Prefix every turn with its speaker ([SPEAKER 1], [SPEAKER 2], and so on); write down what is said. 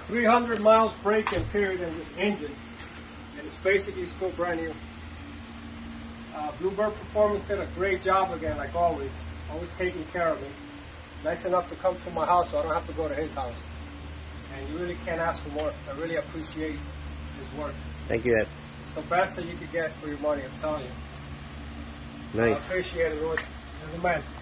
[SPEAKER 1] 300 miles braking period in this engine, and it's basically still brand new. Bluebird Performance did a great job again, like always taking care of me. Nice enough to come to my house so I don't have to go to his house. And you really can't ask for more. I really appreciate his work.
[SPEAKER 2] Thank you, Ed.
[SPEAKER 1] It's the best that you could get for your money, I'm telling you.
[SPEAKER 2] Nice.
[SPEAKER 1] I appreciate it, Royce. You're the man.